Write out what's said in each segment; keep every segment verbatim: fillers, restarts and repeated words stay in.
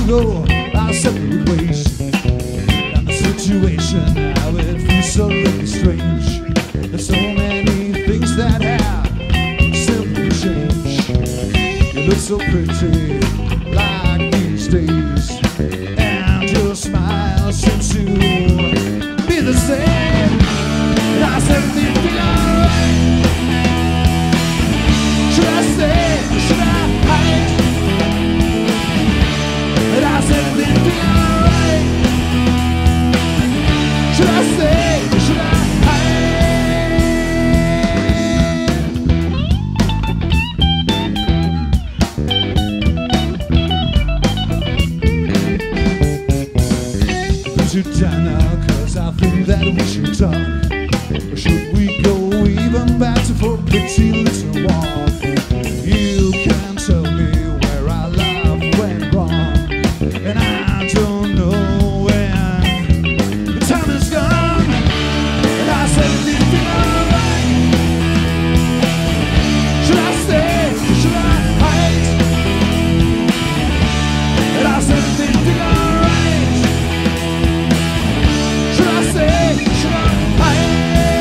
go our separate ways. And the situation now, it feels so really strange. There's so many things that have simply changed. You look so pretty like these days, and your smile seems to be the same. Does everything feel alright? Should I stay? Should I hide? Does everything feel alright? Should I stay? Should I hide? Put you down now, cause I think that we should talk. Or should we go even back to for a pretty little walk? You can tell me where our love went wrong, and I don't know when the time is gone. And I said, did it feel alright? Should I stay? Should I hide? And I said, did it feel alright? Should I stay? Should I hide?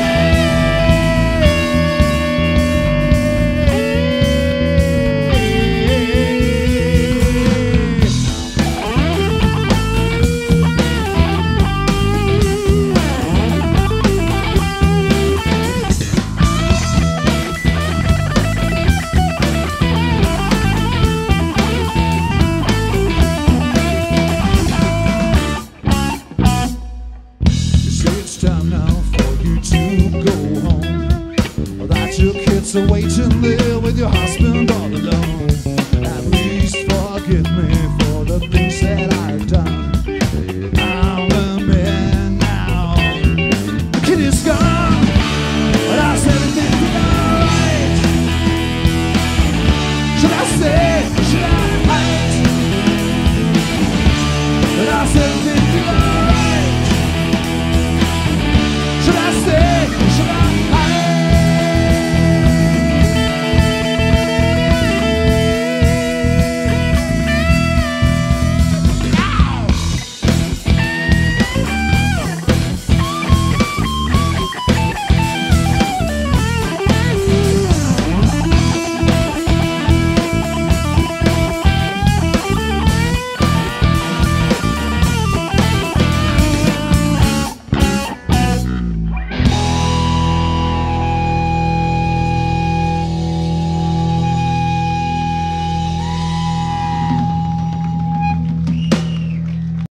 It's time now for you to go home, that your kids are waiting there with your husband